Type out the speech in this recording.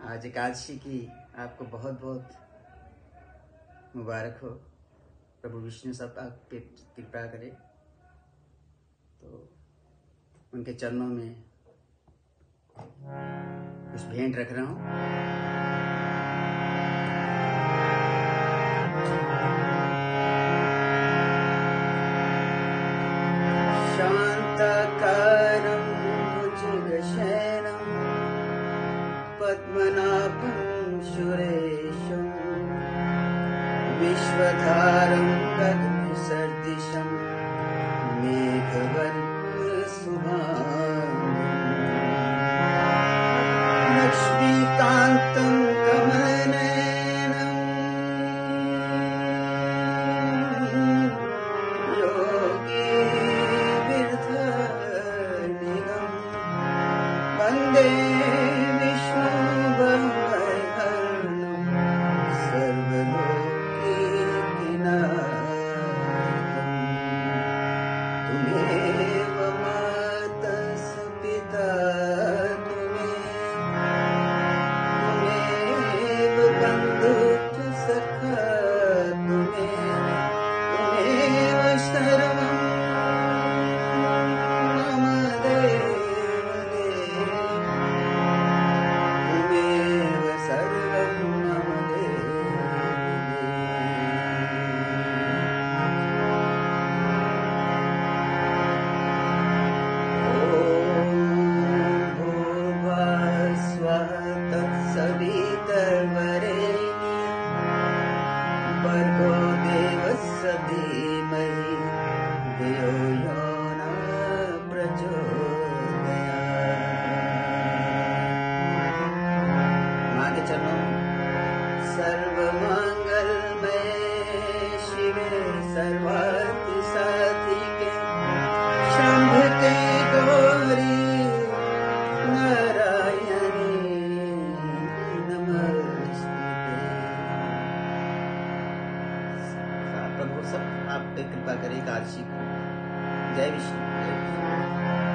आज एकादशी की आपको बहुत बहुत मुबारक हो। प्रभु विष्णु सब आप पे कृपा करे। तो उनके चरणों में कुछ भेंट रख रहा हूँ। शांताकारं भुजगशयनं पद्मनाभं सुरेशं विश्वधारं गगनसदृशं मेघवर्णशुभांगं लक्ष्मीकान्तं कमलनयनं योगीन्द्रनिगं वन्दे विष्णुवरदं सर्वलोकैकनाथं। त्वमेव माता पिता त्वमेव बन्धुश्च सखा त्वमेव सर्वं मम देवदेव त्वमेव सर्वं मम भूर्भुवस्वः तत्सवितुर्वरेण्यं भर्गो देवस्य धीमहि धियो यो न प्रचोदयात्। माँ के चरणों सर्वमंगलमय शिवे सर्वार्थ साधिके शंभुते गौरी नारायणी नमस्ते। प्रभु सब आप पे कृपा करे एकादशी को। जय विष्णु जय विष्णु।